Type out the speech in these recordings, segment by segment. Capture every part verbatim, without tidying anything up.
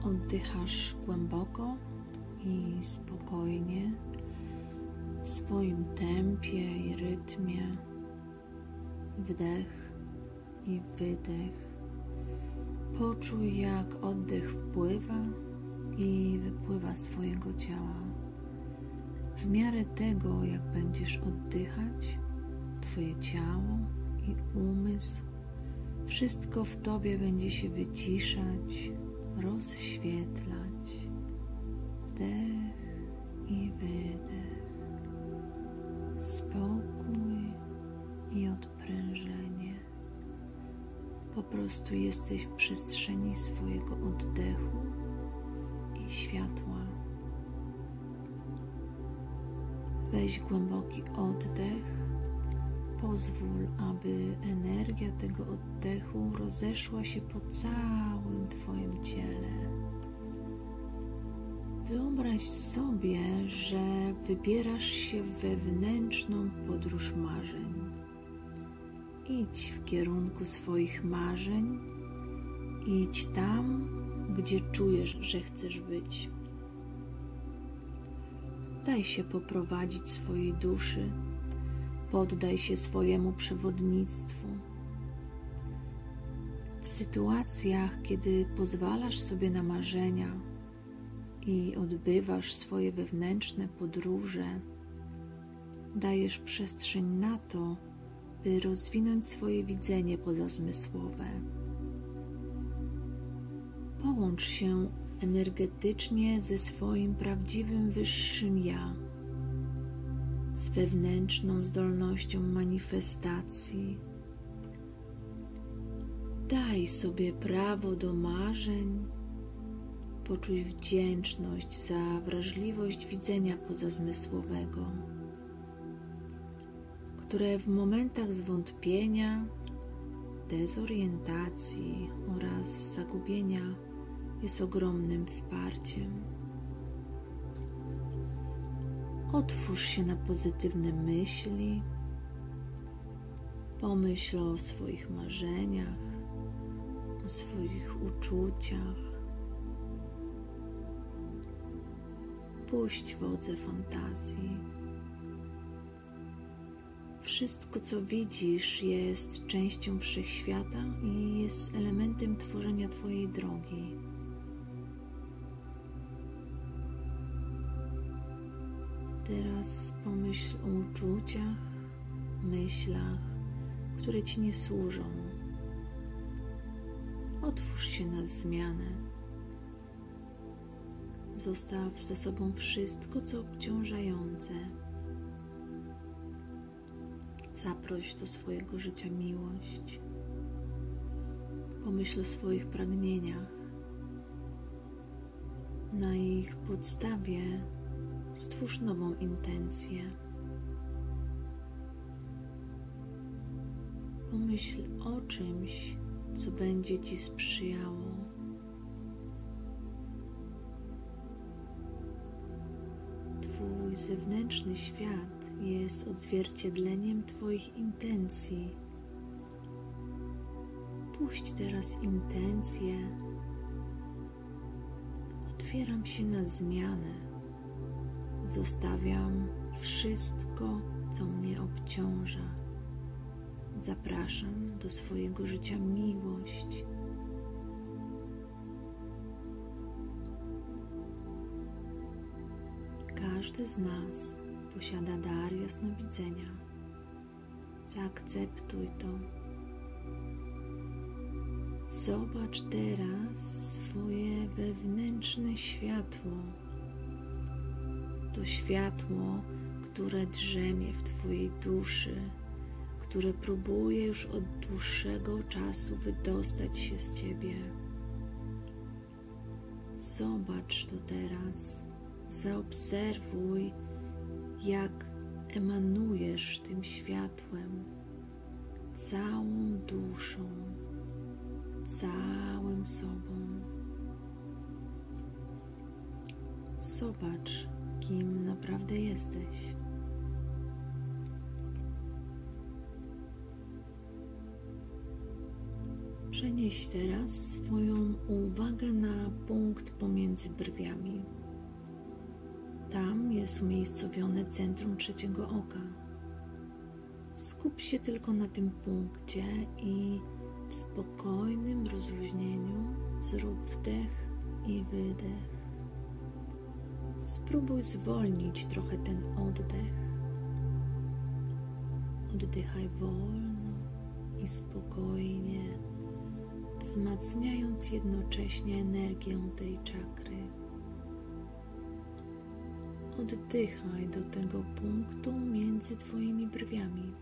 Oddychasz głęboko i spokojnie, w swoim tempie i rytmie. Wdech i wydech. Poczuj, jak oddech wpływa i wypływa z Twojego ciała. W miarę tego, jak będziesz oddychać, Twoje ciało i umysł, wszystko w Tobie będzie się wyciszać, rozświetlać. Wdech i wydech. Spokój i odprężenie. Po prostu jesteś w przestrzeni swojego oddechu i światła. Weź głęboki oddech. Pozwól, aby energia tego oddechu rozeszła się po całym Twoim ciele. Wyobraź sobie, że wybierasz się w wewnętrzną podróż marzeń. Idź w kierunku swoich marzeń. Idź tam, gdzie czujesz, że chcesz być. Daj się poprowadzić swojej duszy. Poddaj się swojemu przewodnictwu. W sytuacjach, kiedy pozwalasz sobie na marzenia i odbywasz swoje wewnętrzne podróże, dajesz przestrzeń na to, by rozwinąć swoje widzenie pozazmysłowe. Połącz się energetycznie ze swoim prawdziwym wyższym ja, z wewnętrzną zdolnością manifestacji. Daj sobie prawo do marzeń. Poczuj wdzięczność za wrażliwość widzenia pozazmysłowego, które w momentach zwątpienia, dezorientacji oraz zagubienia jest ogromnym wsparciem. Otwórz się na pozytywne myśli. Pomyśl o swoich marzeniach, o swoich uczuciach. Puść wodze fantazji. Wszystko, co widzisz, jest częścią wszechświata i jest elementem tworzenia Twojej drogi. Teraz pomyśl o uczuciach, myślach, które Ci nie służą. Otwórz się na zmianę. Zostaw ze sobą wszystko, co obciążające. Zaproś do swojego życia miłość. Pomyśl o swoich pragnieniach. Na ich podstawie stwórz nową intencję. Pomyśl o czymś, co będzie Ci sprzyjało. Twój zewnętrzny świat jest odzwierciedleniem Twoich intencji. Puść teraz intencje. Otwieram się na zmianę. Zostawiam wszystko, co mnie obciąża. Zapraszam do swojego życia miłość. Każdy z nas posiada dar jasnowidzenia. Zaakceptuj to. Zobacz teraz swoje wewnętrzne światło. To światło, które drzemie w Twojej duszy, które próbuje już od dłuższego czasu wydostać się z Ciebie. Zobacz to teraz. Zaobserwuj, jak emanujesz tym światłem, całą duszą, całym sobą. Zobacz, kim naprawdę jesteś. Przenieś teraz swoją uwagę na punkt pomiędzy brwiami. Tam jest umiejscowione centrum trzeciego oka. Skup się tylko na tym punkcie i w spokojnym rozluźnieniu zrób wdech i wydech. Spróbuj zwolnić trochę ten oddech. Oddychaj wolno i spokojnie, wzmacniając jednocześnie energię tej czakry. Oddychaj do tego punktu między Twoimi brwiami.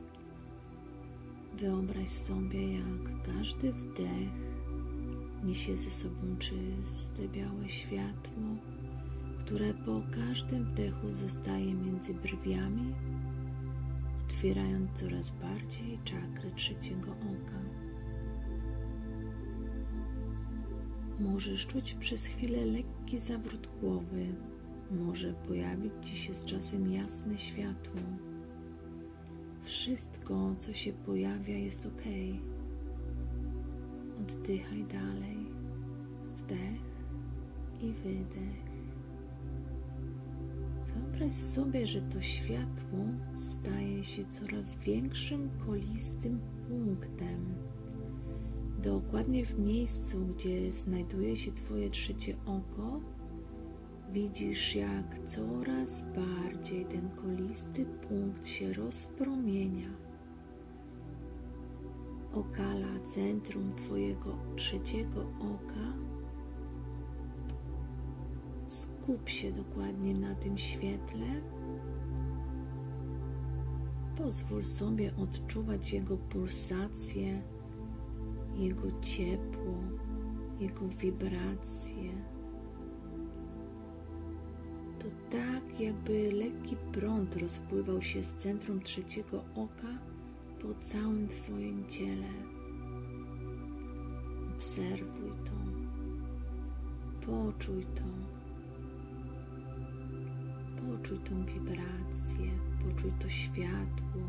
Wyobraź sobie, jak każdy wdech niesie ze sobą czyste, białe światło, które po każdym wdechu zostaje między brwiami, otwierając coraz bardziej czakry trzeciego oka. Możesz czuć przez chwilę lekki zawrót głowy, może pojawić Ci się z czasem jasne światło. Wszystko, co się pojawia, jest ok. Oddychaj dalej. Wdech i wydech. Wyobraź sobie, że to światło staje się coraz większym, kolistym punktem. Dokładnie w miejscu, gdzie znajduje się Twoje trzecie oko, widzisz, jak coraz bardziej ten kolisty punkt się rozpromienia. Okala centrum Twojego trzeciego oka. Skup się dokładnie na tym świetle. Pozwól sobie odczuwać jego pulsację, jego ciepło, jego wibracje. To tak, jakby lekki prąd rozpływał się z centrum trzeciego oka po całym Twoim ciele. Obserwuj to, poczuj to, poczuj tą wibrację, poczuj to światło,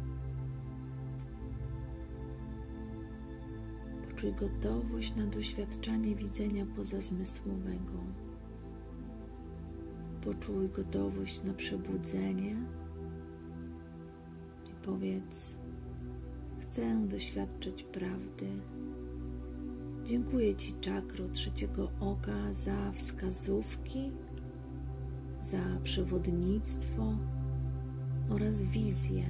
poczuj gotowość na doświadczanie widzenia pozazmysłowego. Poczuj gotowość na przebudzenie i powiedz: chcę doświadczać prawdy. Dziękuję Ci, czakro trzeciego oka, za wskazówki, za przewodnictwo oraz wizję.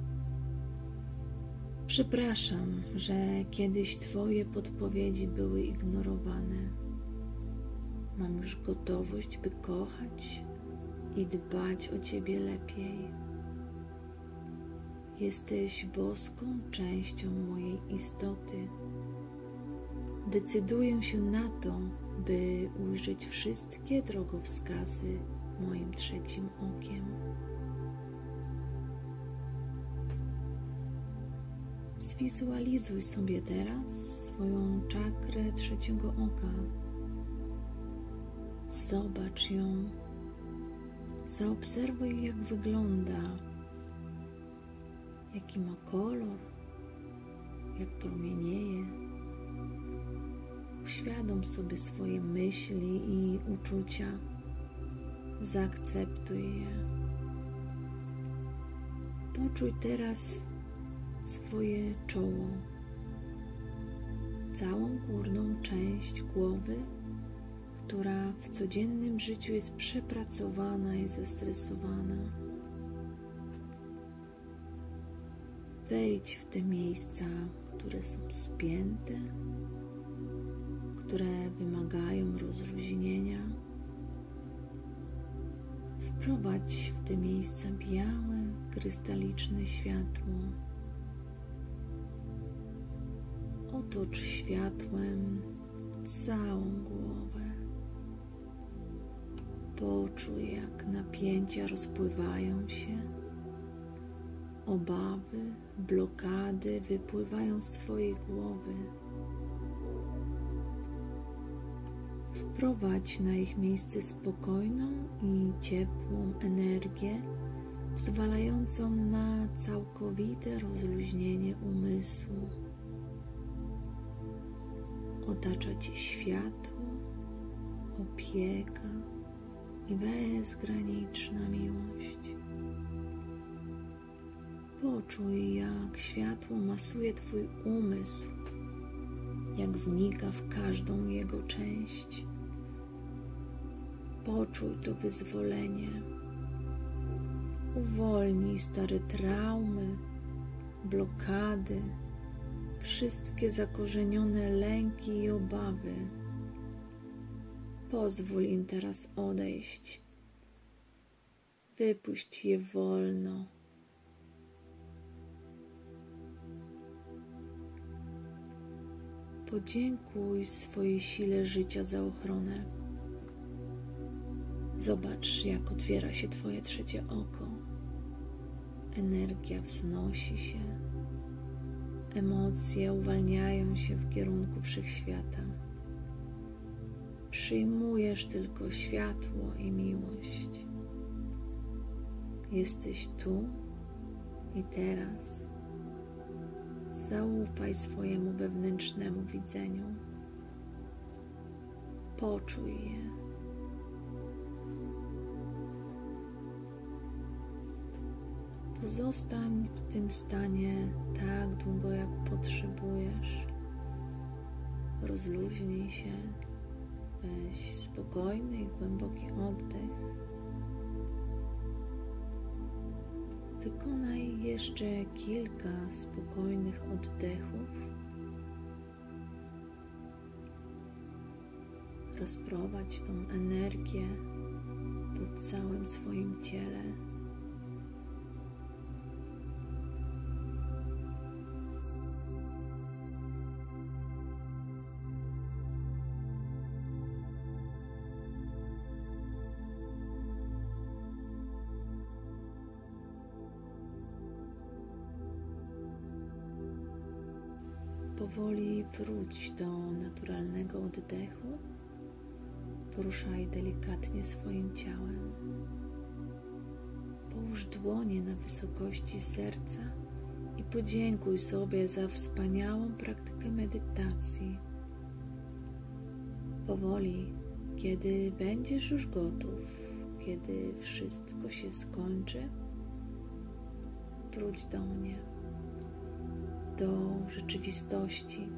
Przepraszam, że kiedyś Twoje podpowiedzi były ignorowane. Mam już gotowość, by kochać i dbać o Ciebie lepiej. Jesteś boską częścią mojej istoty. Decyduję się na to, by ujrzeć wszystkie drogowskazy moim trzecim okiem. Zwizualizuj sobie teraz swoją czakrę trzeciego oka. Zobacz ją, zaobserwuj, jak wygląda, jaki ma kolor, jak promienieje. Uświadom sobie swoje myśli i uczucia, zaakceptuj je. Poczuj teraz swoje czoło, całą górną część głowy, która w codziennym życiu jest przepracowana i zestresowana. Wejdź w te miejsca, które są spięte, które wymagają rozluźnienia. Wprowadź w te miejsca białe, krystaliczne światło. Otocz światłem całą głowę. Poczuj, jak napięcia rozpływają się, obawy, blokady wypływają z Twojej głowy. Wprowadź na ich miejsce spokojną i ciepłą energię, pozwalającą na całkowite rozluźnienie umysłu. Otacza Cię światło, opieka i bezgraniczna miłość. Poczuj, jak światło masuje Twój umysł, jak wnika w każdą jego część. Poczuj to wyzwolenie. Uwolnij stare traumy, blokady, wszystkie zakorzenione lęki i obawy. Pozwól im teraz odejść. Wypuść je wolno. Podziękuj swojej sile życia za ochronę. Zobacz, jak otwiera się Twoje trzecie oko. Energia wznosi się. Emocje uwalniają się w kierunku wszechświata. Przyjmujesz tylko światło i miłość. Jesteś tu i teraz. Zaufaj swojemu wewnętrznemu widzeniu. Poczuj je. Pozostań w tym stanie tak długo, jak potrzebujesz. Rozluźnij się. Weź spokojny i głęboki oddech. Wykonaj jeszcze kilka spokojnych oddechów. Rozprowadź tą energię po całym swoim ciele. Powoli wróć do naturalnego oddechu. Poruszaj delikatnie swoim ciałem. Połóż dłonie na wysokości serca i podziękuj sobie za wspaniałą praktykę medytacji. Powoli, kiedy będziesz już gotów, kiedy wszystko się skończy, wróć do mnie. Do rzeczywistości.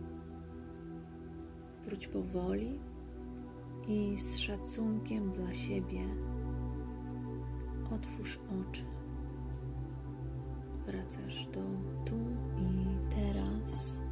Wróć powoli i z szacunkiem dla siebie otwórz oczy. Wracasz do tu i teraz.